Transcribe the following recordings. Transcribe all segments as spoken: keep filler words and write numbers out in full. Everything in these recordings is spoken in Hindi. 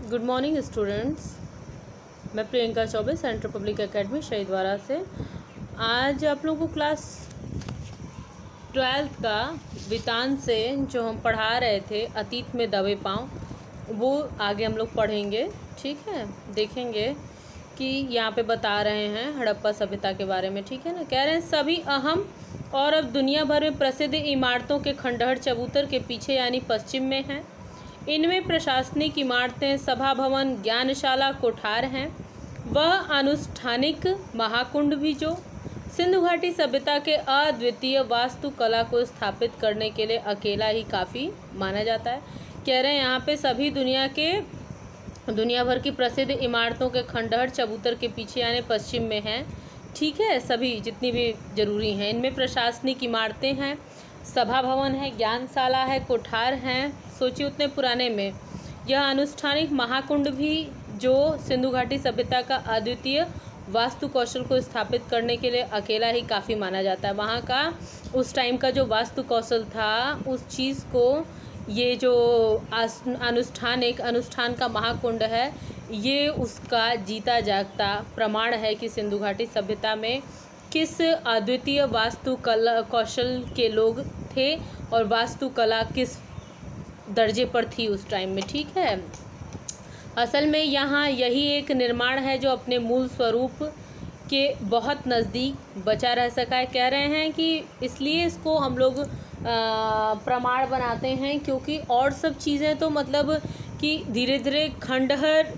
Good morning students. मैं Priyanka Choubey, Central Public Academy Shahidwara से। आज आप लोगों को क्लास ट्वेल्थ का वितान से जो हम पढ़ा रहे थे अतीत में दबे पाँव, वो आगे हम लोग पढ़ेंगे। ठीक है, देखेंगे कि यहाँ पे बता रहे हैं हड़प्पा सभ्यता के बारे में। ठीक है ना, कह रहे हैं सभी अहम और अब दुनिया भर में प्रसिद्ध इमारतों के खंडहर चबूतर के पीछे यानी पश्चिम में हैं। इनमें प्रशासनिक इमारतें, सभा भवन, ज्ञानशाला, कोठार हैं। वह अनुष्ठानिक महाकुंड भी जो सिंधु घाटी सभ्यता के अद्वितीय वास्तुकला को स्थापित करने के लिए अकेला ही काफ़ी माना जाता है। कह रहे हैं यहाँ पे सभी दुनिया के दुनिया भर की प्रसिद्ध इमारतों के खंडहर चबूतर के पीछे यानी पश्चिम में हैं। ठीक है, सभी जितनी भी ज़रूरी हैं। इनमें प्रशासनिक इमारतें हैं, सभा भवन है, ज्ञानशाला है, कोठार हैं। सोचिए उतने पुराने में यह अनुष्ठानिक महाकुंड भी जो सिंधु घाटी सभ्यता का अद्वितीय वास्तु कौशल को स्थापित करने के लिए अकेला ही काफ़ी माना जाता है। वहाँ का उस टाइम का जो वास्तु कौशल था, उस चीज़ को ये जो अनुष्ठान एक अनुष्ठान का महाकुंड है, ये उसका जीता जागता प्रमाण है कि सिंधु घाटी सभ्यता में किस अद्वितीय वास्तु कला कौशल के लोग थे और वास्तुकला किस दर्जे पर थी उस टाइम में। ठीक है, असल में यहाँ यही एक निर्माण है जो अपने मूल स्वरूप के बहुत नज़दीक बचा रह सका है। कह रहे हैं कि इसलिए इसको हम लोग प्रमाण बनाते हैं, क्योंकि और सब चीज़ें तो मतलब कि धीरे धीरे खंडहर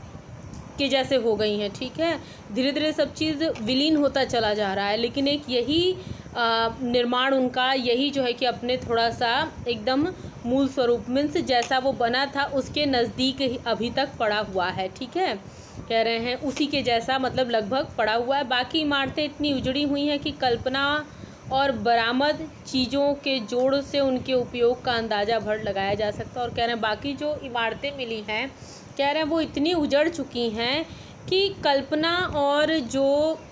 के जैसे हो गई हैं। ठीक है, धीरे धीरे सब चीज़ विलीन होता चला जा रहा है, लेकिन एक यही आ, निर्माण उनका यही जो है कि अपने थोड़ा सा एकदम मूल स्वरूप में से जैसा वो बना था उसके नज़दीक ही अभी तक पड़ा हुआ है। ठीक है, कह रहे हैं उसी के जैसा मतलब लगभग पड़ा हुआ है। बाकी इमारतें इतनी उजड़ी हुई हैं कि कल्पना और बरामद चीज़ों के जोड़ से उनके उपयोग का अंदाज़ा भर लगाया जा सकता है। और कह रहे हैं बाकी जो इमारतें मिली हैं, कह रहे हैं वो इतनी उजड़ चुकी हैं कि कल्पना और जो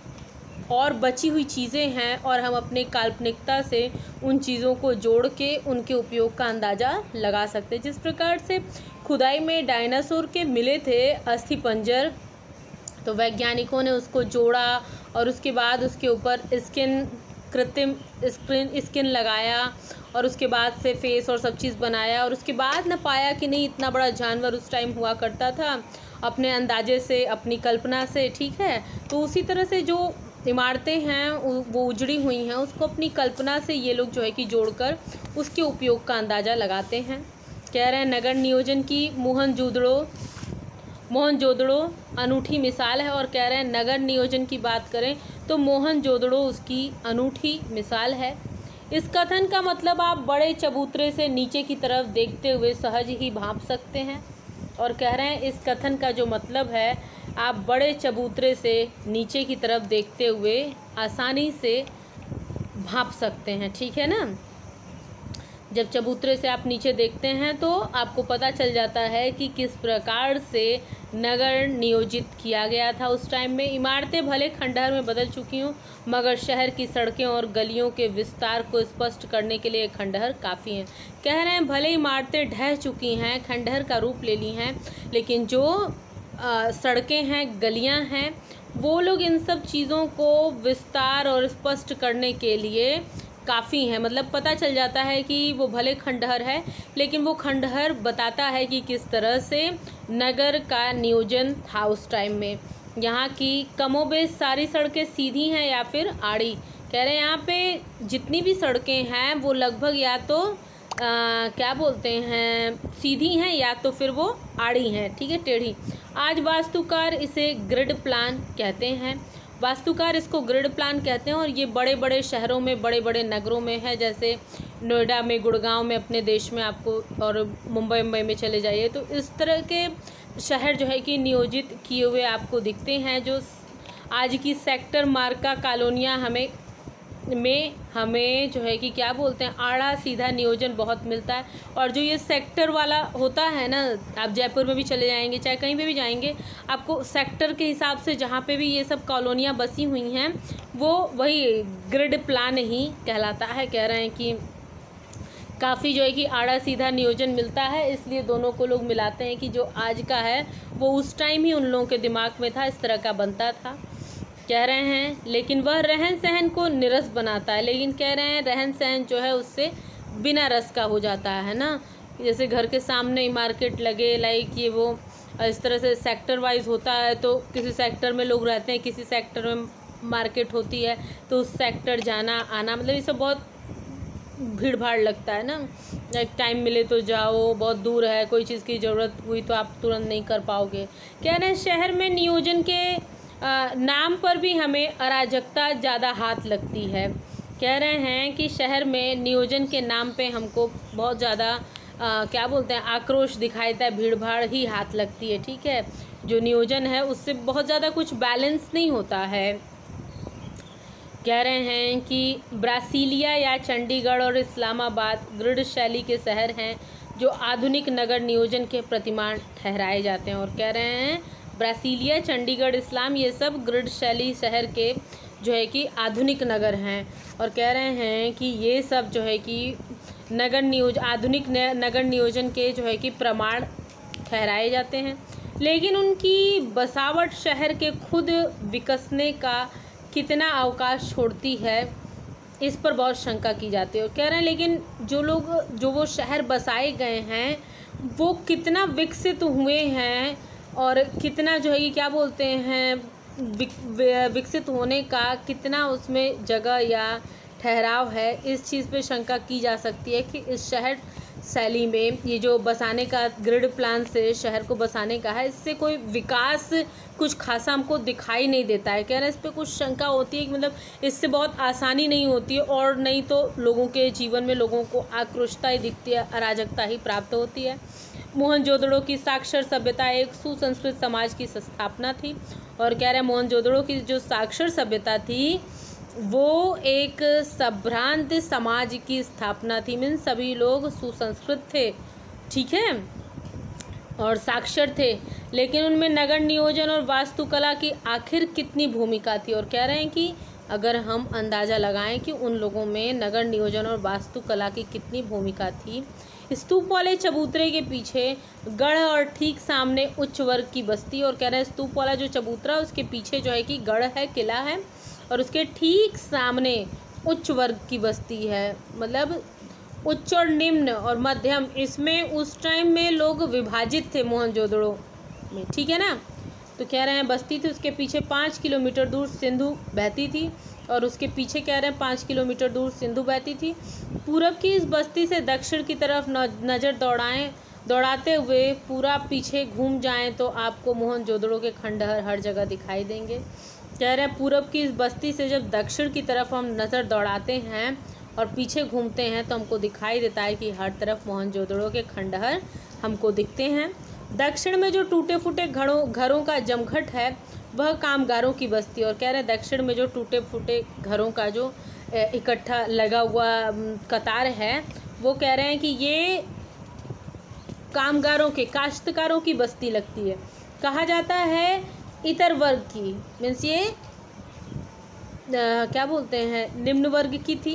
और बची हुई चीज़ें हैं और हम अपने काल्पनिकता से उन चीज़ों को जोड़ के उनके उपयोग का अंदाज़ा लगा सकते हैं। जिस प्रकार से खुदाई में डायनासोर के मिले थे अस्थि पंजर, तो वैज्ञानिकों ने उसको जोड़ा और उसके बाद उसके ऊपर स्किन कृत्रिम स्क्रीन स्किन लगाया और उसके बाद से फेस और सब चीज़ बनाया और उसके बाद न पाया कि नहीं इतना बड़ा जानवर उस टाइम हुआ करता था अपने अंदाजे से, अपनी कल्पना से। ठीक है, तो उसी तरह से जो इमारतें हैं वो उजड़ी हुई हैं, उसको अपनी कल्पना से ये लोग जो है कि जोड़कर उसके उपयोग का अंदाज़ा लगाते हैं। कह रहे हैं नगर नियोजन की मोहनजोदड़ो मोहनजोदड़ो अनूठी मिसाल है। और कह रहे हैं नगर नियोजन की बात करें तो मोहनजोदड़ो उसकी अनूठी मिसाल है। इस कथन का मतलब आप बड़े चबूतरे से नीचे की तरफ देखते हुए सहज ही भांप सकते हैं। और कह रहे हैं इस कथन का जो मतलब है, आप बड़े चबूतरे से नीचे की तरफ देखते हुए आसानी से भांप सकते हैं। ठीक है ना, जब चबूतरे से आप नीचे देखते हैं तो आपको पता चल जाता है कि किस प्रकार से नगर नियोजित किया गया था उस टाइम में। इमारतें भले खंडहर में बदल चुकी हों, मगर शहर की सड़कें और गलियों के विस्तार को स्पष्ट करने के लिए खंडहर काफ़ी हैं। कह रहे हैं भले इमारतें ढह चुकी हैं, खंडहर का रूप ले ली हैं, लेकिन जो आ, सड़कें हैं, गलियां हैं, वो लोग इन सब चीज़ों को विस्तार और स्पष्ट करने के लिए काफ़ी हैं। मतलब पता चल जाता है कि वो भले खंडहर है, लेकिन वो खंडहर बताता है कि किस तरह से नगर का नियोजन था उस टाइम में। यहाँ की कमोबेश सारी सड़कें सीधी हैं या फिर आड़ी। कह रहे हैं यहाँ पे जितनी भी सड़कें हैं वो लगभग या तो आ, क्या बोलते हैं सीधी हैं या तो फिर वो आड़ी हैं। ठीक है, टेढ़ी। आज वास्तुकार इसे ग्रिड प्लान कहते हैं। वास्तुकार इसको ग्रिड प्लान कहते हैं और ये बड़े बड़े शहरों में, बड़े बड़े नगरों में है, जैसे नोएडा में, गुड़गांव में, अपने देश में आपको, और मुंबई मुंबई में चले जाइए तो इस तरह के शहर जो है कि नियोजित किए हुए आपको दिखते हैं। जो आज की सेक्टर मार्का कॉलोनियाँ हमें में हमें जो है कि क्या बोलते हैं आड़ा सीधा नियोजन बहुत मिलता है। और जो ये सेक्टर वाला होता है ना, आप जयपुर में भी चले जाएंगे, चाहे कहीं पे भी जाएंगे, आपको सेक्टर के हिसाब से जहाँ पे भी ये सब कॉलोनियाँ बसी हुई हैं वो वही ग्रिड प्लान ही कहलाता है। कह रहे हैं कि काफ़ी जो है कि आड़ा सीधा नियोजन मिलता है, इसलिए दोनों को लोग मिलाते हैं कि जो आज का है वो उस टाइम ही उन लोगों के दिमाग में था, इस तरह का बनता था। कह रहे हैं लेकिन वह रहन सहन को निरस बनाता है, लेकिन कह रहे हैं रहन सहन जो है उससे बिना रस का हो जाता है ना। जैसे घर के सामने ही मार्केट लगे, लाइक ये वो इस तरह से सेक्टर वाइज होता है, तो किसी सेक्टर में लोग रहते हैं, किसी सेक्टर में मार्केट होती है, तो उस सेक्टर जाना आना, मतलब ये सब बहुत भीड़ भाड़ लगता है ना। एक टाइम मिले तो जाओ, बहुत दूर है, कोई चीज़ की ज़रूरत हुई तो आप तुरंत नहीं कर पाओगे। कह रहे हैं शहर में नियोजन के आ, नाम पर भी हमें अराजकता ज़्यादा हाथ लगती है। कह रहे हैं कि शहर में नियोजन के नाम पे हमको बहुत ज़्यादा क्या बोलते हैं आक्रोश दिखाई देता है, भीड़ भाड़ ही हाथ लगती है। ठीक है, जो नियोजन है उससे बहुत ज़्यादा कुछ बैलेंस नहीं होता है। कह रहे हैं कि ब्रासीलिया या चंडीगढ़ और इस्लामाबाद ग्रिड शैली के शहर हैं जो आधुनिक नगर नियोजन के प्रतिमान ठहराए जाते हैं। और कह रहे हैं ब्रासीलिया, चंडीगढ़, इस्लाम ये सब ग्रिड शैली शहर के जो है कि आधुनिक नगर हैं। और कह रहे हैं कि ये सब जो है कि नगर नियोज आधुनिक नगर नियोजन के जो है कि प्रमाण ठहराए जाते हैं, लेकिन उनकी बसावट शहर के खुद विकसने का कितना अवकाश छोड़ती है, इस पर बहुत शंका की जाती है। और कह रहे हैं लेकिन जो लोग जो वो शहर बसाए गए हैं वो कितना विकसित हुए हैं और कितना जो है कि क्या बोलते हैं विकसित होने का कितना उसमें जगह या ठहराव है, इस चीज़ पे शंका की जा सकती है कि इस शहर शैली में ये जो बसाने का ग्रिड प्लान से शहर को बसाने का है, इससे कोई विकास कुछ खासा हमको दिखाई नहीं देता है। कह रहे हैं इस पर कुछ शंका होती है कि मतलब इससे बहुत आसानी नहीं होती है, और नहीं तो लोगों के जीवन में लोगों को आक्रोशता ही दिखती है, अराजकता ही प्राप्त होती है। मोहनजोदड़ो की साक्षर सभ्यता एक सुसंस्कृत समाज की स्थापना थी। और कह रहे हैं मोहनजोदड़ो की जो साक्षर सभ्यता थी वो एक संभ्रांत समाज की स्थापना थी। मीन सभी लोग सुसंस्कृत थे, ठीक है, और साक्षर थे, लेकिन उनमें नगर नियोजन और वास्तुकला की आखिर कितनी भूमिका थी। और कह रहे हैं कि अगर हम अंदाज़ा लगाएं कि उन लोगों में नगर नियोजन और वास्तुकला की कितनी भूमिका थी। स्तूप वाले चबूतरे के पीछे गढ़ और ठीक सामने उच्च वर्ग की बस्ती। और कह रहे हैं स्तूप वाला जो चबूतरा उसके पीछे जो है कि गढ़ है, किला है, और उसके ठीक सामने उच्च वर्ग की बस्ती है। मतलब उच्च और निम्न और मध्यम, इसमें उस टाइम में लोग विभाजित थे मोहनजोदड़ो में, ठीक है ना। तो कह रहे हैं बस्ती थी, उसके पीछे पाँच किलोमीटर दूर सिंधु बहती थी, और उसके पीछे कह रहे हैं पाँच किलोमीटर दूर सिंधु बहती थी। पूरब की इस बस्ती से दक्षिण की तरफ नज़र दौड़ाएं दौड़ाते हुए पूरा पीछे घूम जाएं तो आपको मोहनजोदड़ो के खंडहर हर जगह दिखाई देंगे। कह रहे हैं पूरब की इस बस्ती से जब दक्षिण की तरफ हम नज़र दौड़ाते हैं और पीछे घूमते हैं तो हमको दिखाई देता है कि हर तरफ मोहनजोदड़ो के खंडहर हमको दिखते हैं। दक्षिण में जो टूटे फूटे घरों घरों का जमघट है वह कामगारों की बस्ती। और कह रहे हैं दक्षिण में जो टूटे फूटे घरों का जो इकट्ठा लगा हुआ कतार है वो कह रहे हैं कि ये कामगारों के, काश्तकारों की बस्ती लगती है। कहा जाता है इतर वर्ग की, मीन्स ये आ, क्या बोलते हैं निम्न वर्ग की थी।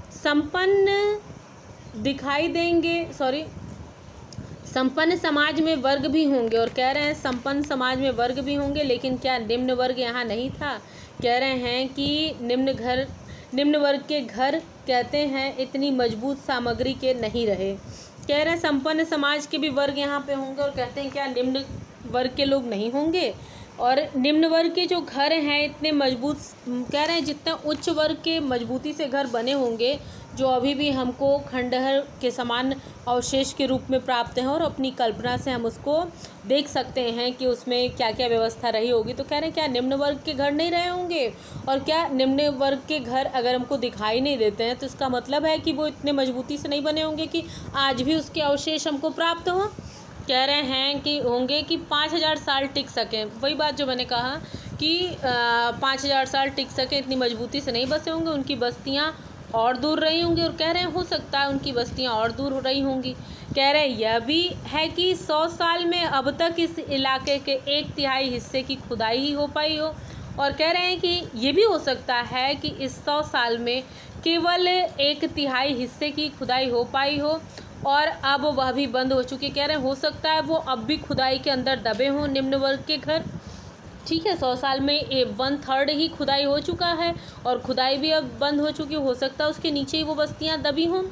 संपन्न दिखाई देंगे सॉरी संपन्न समाज में वर्ग भी होंगे। और कह रहे हैं संपन्न समाज में वर्ग भी होंगे, लेकिन क्या निम्न वर्ग यहाँ नहीं था। कह रहे हैं कि निम्न घर निम्न वर्ग के घर कहते हैं इतनी मजबूत सामग्री के नहीं रहे। कह रहे हैं संपन्न समाज के भी वर्ग यहाँ पे होंगे, और कहते हैं क्या निम्न वर्ग के लोग नहीं होंगे। और निम्न वर्ग के जो घर हैं इतने मजबूत, कह रहे हैं जितना उच्च वर्ग के मजबूती से घर बने होंगे जो अभी भी हमको खंडहर के समान अवशेष के रूप में प्राप्त हैं, और अपनी कल्पना से हम उसको देख सकते हैं कि उसमें क्या क्या व्यवस्था रही होगी। तो कह रहे हैं क्या निम्न वर्ग के घर नहीं रहे होंगे, और क्या निम्न वर्ग के घर अगर हमको दिखाई नहीं देते हैं तो इसका मतलब है कि वो इतने मजबूती से नहीं बने होंगे कि आज भी उसके अवशेष हमको प्राप्त हों। कह रहे हैं कि होंगे कि पाँच हज़ार साल टिक सकें। वही बात जो मैंने कहा कि पाँच हज़ार साल टिक सकें, इतनी मजबूती से नहीं बसे होंगे, उनकी बस्तियाँ और दूर रही होंगी। और कह रहे हैं हो सकता है उनकी बस्तियाँ और दूर हो रही होंगी। कह रहे हैं यह भी है कि सौ साल में अब तक इस इलाके के एक तिहाई हिस्से की खुदाई ही हो पाई हो। और कह रहे हैं कि ये भी हो सकता है कि इस सौ साल में केवल एक तिहाई हिस्से की खुदाई हो पाई हो और अब वह भी बंद हो चुकी। कह रहे हैं हो सकता है वो अब भी खुदाई के अंदर दबे हों निम्न वर्ग के घर। ठीक है, सौ साल में ए वन थर्ड ही खुदाई हो चुका है और खुदाई भी अब बंद हो चुकी, हो सकता है उसके नीचे ही वो बस्तियां दबी हों।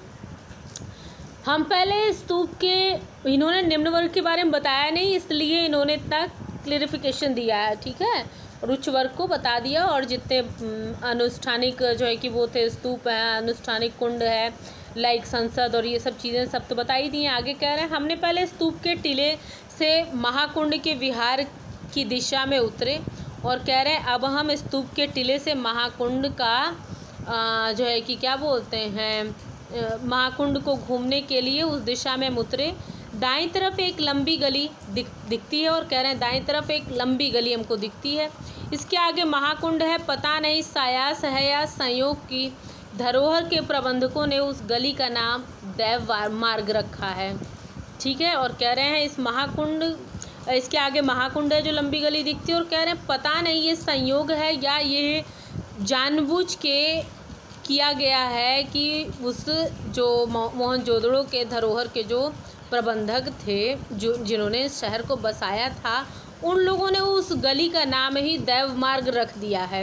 हम पहले स्तूप के, इन्होंने निम्न वर्ग के बारे में बताया नहीं, इसलिए इन्होंने इतना क्लेरिफिकेशन दिया है। ठीक है, और उच्च वर्ग को बता दिया, और जितने अनुष्ठानिक जो है कि वो थे स्तूप है, अनुष्ठानिक कुंड है, लाइक संसद और ये सब चीज़ें सब तो बता ही दी हैं। आगे कह रहे हैं हमने पहले स्तूप के टीले से महाकुंड के विहार की दिशा में उतरे, और कह रहे हैं अब हम स्तूप के टीले से महाकुंड का आ, जो है कि क्या बोलते हैं महाकुंड को घूमने के लिए उस दिशा में हम उतरे। दाईं तरफ एक लंबी गली दिख दिखती है, और कह रहे हैं दाईं तरफ एक लंबी गली हमको दिखती है, इसके आगे महाकुंड है। पता नहीं सायास है या संयोग की धरोहर के प्रबंधकों ने उस गली का नाम दैव मार्ग रखा है। ठीक है, और कह रहे हैं इस महाकुंड, इसके आगे महाकुंड है जो लंबी गली दिखती है, और कह रहे हैं पता नहीं ये संयोग है या ये जानबूझ के किया गया है कि उस जो मोहनजोदड़ो के धरोहर के जो प्रबंधक थे, जो जिन्होंने शहर को बसाया था, उन लोगों ने उस गली का नाम ही दैव मार्ग रख दिया है।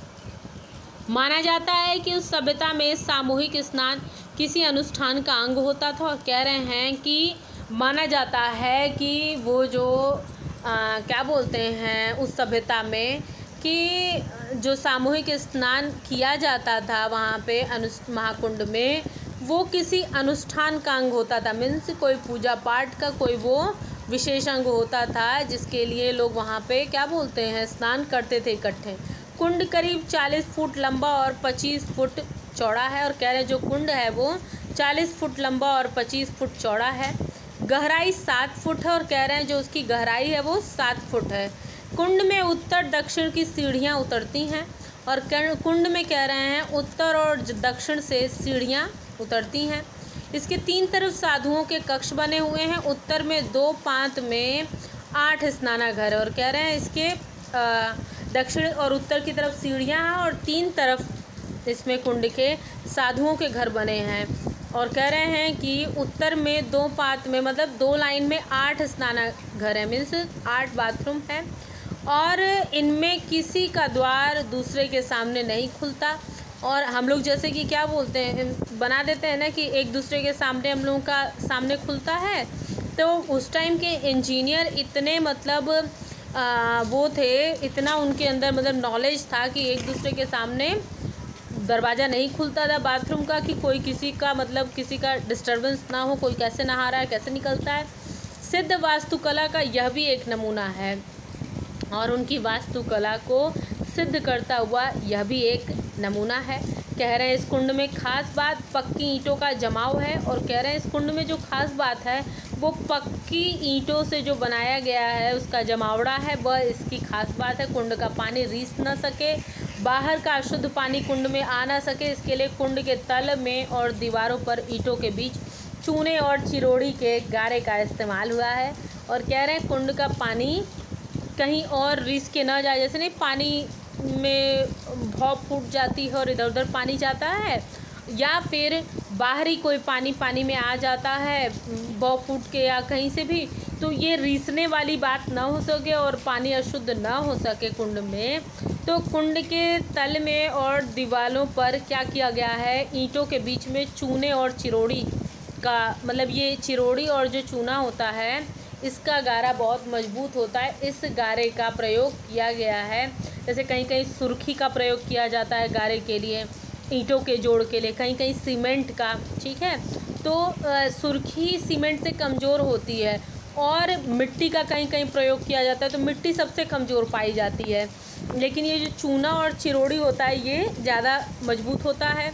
माना जाता है कि उस सभ्यता में सामूहिक स्नान किसी अनुष्ठान का अंग होता था, और कह रहे हैं कि माना जाता है कि वो जो आ, क्या बोलते हैं उस सभ्यता में कि जो सामूहिक स्नान किया जाता था वहाँ पे अनु महाकुंड में, वो किसी अनुष्ठान का अंग होता था। मीन्स कोई पूजा पाठ का कोई वो विशेष अंग होता था, जिसके लिए लोग वहाँ पे क्या बोलते हैं स्नान करते थे इकट्ठे। कुंड करीब चालीस फुट लंबा और पच्चीस फुट चौड़ा है, और कह रहे हैं जो कुंड है वो चालीस फुट लंबा और पच्चीस फुट चौड़ा है। गहराई सात फुट है, और कह रहे हैं जो उसकी गहराई है वो सात फुट है। कुंड में उत्तर दक्षिण की सीढ़ियाँ उतरती हैं, और कुंड में कह रहे हैं उत्तर और दक्षिण से सीढ़ियाँ उतरती हैं। इसके तीन तरफ साधुओं के कक्ष बने हुए हैं। उत्तर में दो पांत में आठ स्नानाघर, और कह रहे हैं इसके दक्षिण और उत्तर की तरफ सीढ़ियाँ हैं, और तीन तरफ इसमें कुंड के साधुओं के घर बने हैं। और कह रहे हैं कि उत्तर में दो पात में मतलब दो लाइन में आठ स्नानाघर है, मीन्स आठ बाथरूम है, और इनमें किसी का द्वार दूसरे के सामने नहीं खुलता। और हम लोग जैसे कि क्या बोलते हैं बना देते हैं ना कि एक दूसरे के सामने हम लोगों का सामने खुलता है, तो उस टाइम के इंजीनियर इतने मतलब आ, वो थे, इतना उनके अंदर मतलब नॉलेज था कि एक दूसरे के सामने दरवाज़ा नहीं खुलता था बाथरूम का, कि कोई किसी का मतलब किसी का डिस्टर्बेंस ना हो, कोई कैसे नहा रहा है कैसे निकलता है। सिद्ध वास्तुकला का यह भी एक नमूना है, और उनकी वास्तुकला को सिद्ध करता हुआ यह भी एक नमूना है। कह रहे हैं इस कुंड में खास बात पक्की ईंटों का जमाव है, और कह रहे हैं इस कुंड में जो खास बात है वो पक्की ईंटों से जो बनाया गया है उसका जमावड़ा है, वह इसकी खास बात है। कुंड का पानी रीस न सके, बाहर का अशुद्ध पानी कुंड में आ ना सके, इसके लिए कुंड के तल में और दीवारों पर ईंटों के बीच चूने और चिरोड़ी के गारे का इस्तेमाल हुआ है। और कह रहे हैं कुंड का पानी कहीं और रिस के ना जाए, जैसे नहीं पानी में भौं फूट जाती है और इधर उधर पानी जाता है, या फिर बाहरी कोई पानी पानी में आ जाता है भौं फूट के या कहीं से भी, तो ये रीसने वाली बात ना हो सके और पानी अशुद्ध ना हो सके कुंड में, तो कुंड के तल में और दीवारों पर क्या किया गया है, ईंटों के बीच में चूने और चिरोड़ी का, मतलब ये चिरोड़ी और जो चूना होता है इसका गारा बहुत मजबूत होता है, इस गारे का प्रयोग किया गया है। जैसे कहीं कहीं सुर्खी का प्रयोग किया जाता है गारे के लिए, ईंटों के जोड़ के लिए, कहीं कहीं सीमेंट का, ठीक है। तो सुर्खी सीमेंट से कमज़ोर होती है, और मिट्टी का कहीं कहीं प्रयोग किया जाता है, तो मिट्टी सबसे कमज़ोर पाई जाती है, लेकिन ये जो चूना और चिरोड़ी होता है ये ज़्यादा मजबूत होता है।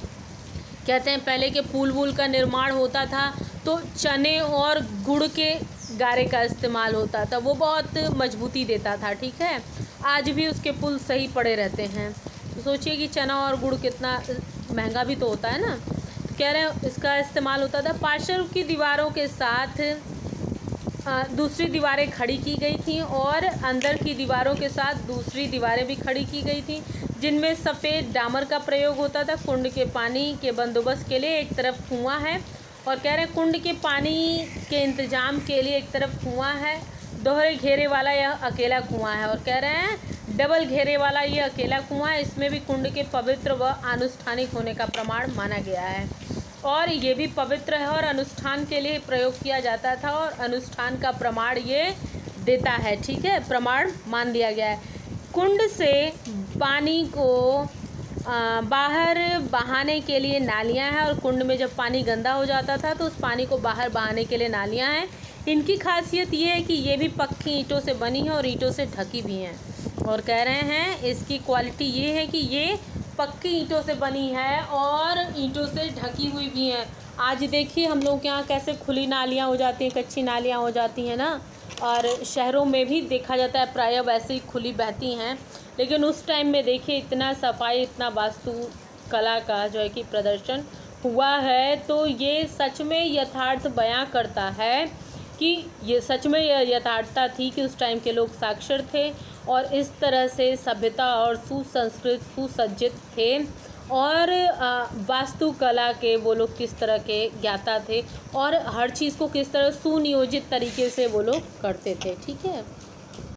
कहते हैं पहले के पुल वूल का निर्माण होता था तो चने और गुड़ के गारे का इस्तेमाल होता था, वो बहुत मजबूती देता था, ठीक है। आज भी उसके पुल सही पड़े रहते हैं। तो सोचिए कि चना और गुड़ कितना महंगा भी तो होता है ना। तो कह रहे हैं इसका इस्तेमाल होता था। पार्श्व की दीवारों के साथ दूसरी दीवारें खड़ी की गई थी और अंदर की दीवारों के साथ दूसरी दीवारें भी खड़ी की गई थी, जिनमें सफ़ेद डामर का प्रयोग होता था। कुंड के पानी के बंदोबस्त के लिए एक तरफ कुआं है और कह रहे हैं कुंड के पानी के इंतज़ाम के लिए एक तरफ कुआं है। दोहरे घेरे वाला यह अकेला कुआं है और कह रहे हैं डबल घेरे वाला ये अकेला कुआं है। इसमें भी कुंड के पवित्र व अनुष्ठानिक होने का प्रमाण माना गया है और ये भी पवित्र है और अनुष्ठान के लिए प्रयोग किया जाता था और अनुष्ठान का प्रमाण ये देता है। ठीक है, प्रमाण मान दिया गया है। कुंड से पानी को आ, बाहर बहाने के लिए नालियां हैं और कुंड में जब पानी गंदा हो जाता था तो उस पानी को बाहर बहाने के लिए नालियां हैं। इनकी खासियत ये है कि ये भी पक्की ईंटों से बनी है और ईंटों से ढकी भी हैं और कह रहे हैं इसकी क्वालिटी ये है कि ये पक्की ईंटों से बनी है और ईंटों से ढकी हुई भी हैं। आज देखिए हम लोग के यहाँ कैसे खुली नालियाँ हो जाती हैं, कच्ची नालियाँ हो जाती हैं ना, और शहरों में भी देखा जाता है प्रायः वैसे ही खुली बहती हैं। लेकिन उस टाइम में देखिए इतना सफाई, इतना वास्तु कला का जो है कि प्रदर्शन हुआ है, तो ये सच में यथार्थ बयां करता है कि ये सच में यथार्थता थी कि उस टाइम के लोग साक्षर थे और इस तरह से सभ्यता और सुसंस्कृत सुसज्जित थे और वास्तुकला के वो लोग किस तरह के ज्ञाता थे और हर चीज़ को किस तरह सुनियोजित तरीके से वो लोग करते थे। ठीक है।